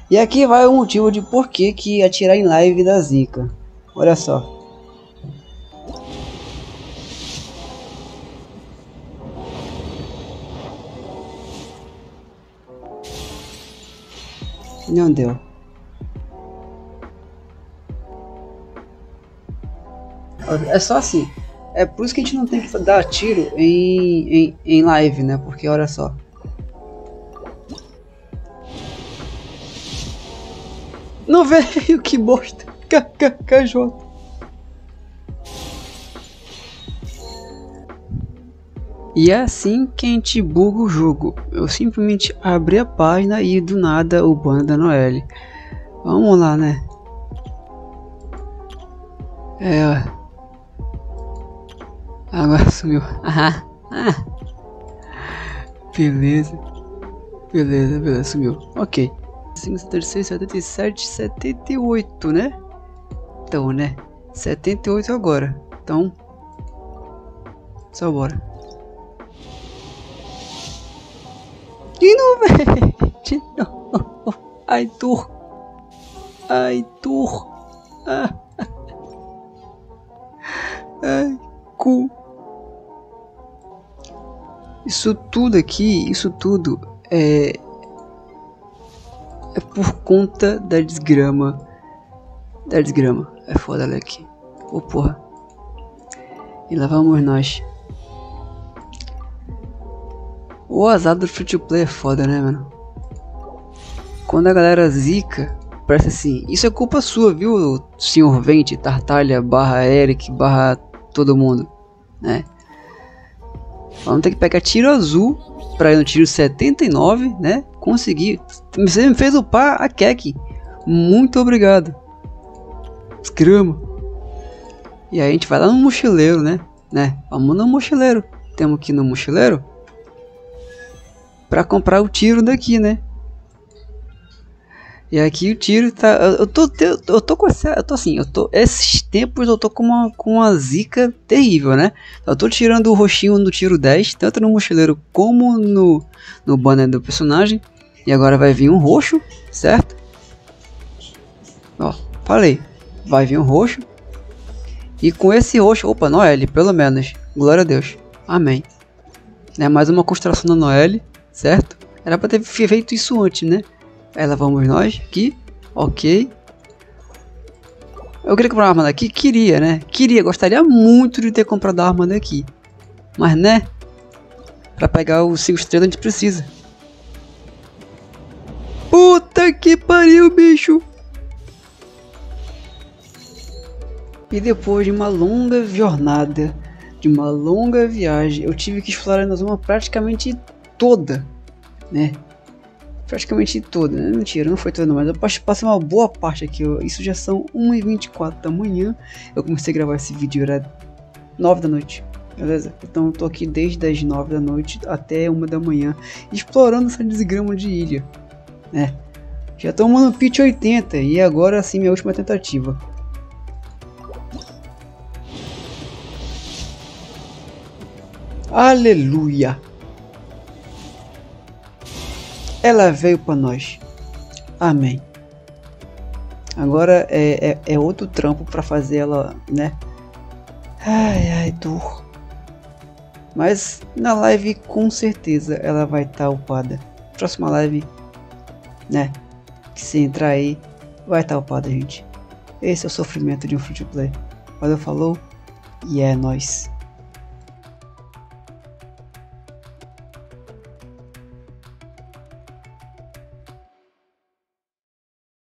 E aqui vai o motivo de por que atirar em live da zica. Olha só. Não deu. É só assim. É por isso que a gente não tem que dar tiro em live, né? Porque olha só. Não veio, que bosta. KKKJ. E é assim que a gente buga o jogo. Eu simplesmente abri a página e do nada o banner da Noelle. Vamos lá, né? Agora sumiu. Beleza. Beleza, sumiu. Ok. 5, 76, 77, 78, né? Então, né? 78 agora. Então, só bora. De novo, de novo. Arthur. Ai, cu. Isso tudo aqui, isso tudo é por conta da desgrama. É foda, Alec. Ô porra. E lá vamos nós. O azar do free to play é foda, né, mano? Quando a galera zica, parece assim, isso é culpa sua, viu, senhor Vente, Tartalha, barra Eric, barra todo mundo, né? Vamos ter que pegar tiro azul pra ir no tiro 79, né? Conseguir. Você me fez upar a Kek. Muito obrigado. Esgrama. E aí a gente vai lá no mochileiro, né? Vamos no mochileiro. Temos que ir no mochileiro pra comprar o tiro daqui, né? E aqui o tiro tá. Esses tempos eu tô com uma zica terrível, né? Eu tô tirando o roxinho no tiro 10, tanto no mochileiro como no banner do personagem. E agora vai vir um roxo, certo? Ó, falei. Vai vir um roxo. E com esse roxo, opa, Noelle, pelo menos. Glória a Deus. Amém. É mais uma construção da Noelle, certo? Era pra ter feito isso antes, né? Aí lá vamos nós aqui, ok. Eu queria comprar uma arma daqui? Queria, né? Gostaria muito de ter comprado a arma daqui. Mas né? Pra pegar os 5 estrelas a gente precisa. Puta que pariu, bicho! E depois de uma longa jornada, de uma longa viagem, eu tive que explorar a zona praticamente toda, né? Praticamente toda, né? Mentira, não foi toda, mas eu passei uma boa parte aqui. Isso já são 1h24 da manhã. Eu comecei a gravar esse vídeo, era 9 da noite, beleza? Então eu tô aqui desde as 9 da noite até 1 da manhã, explorando essa desgrama de ilha, né? Já estamos no pitch 80 e agora sim minha última tentativa. Aleluia! Ela veio para nós. Amém. Agora é outro trampo para fazer ela, né? Ai, dor. Mas na live com certeza ela vai estar upada. Próxima live, né? Que se entrar aí, vai estar upada, gente. Esse é o sofrimento de um free to play. Valeu, falou e é nóis.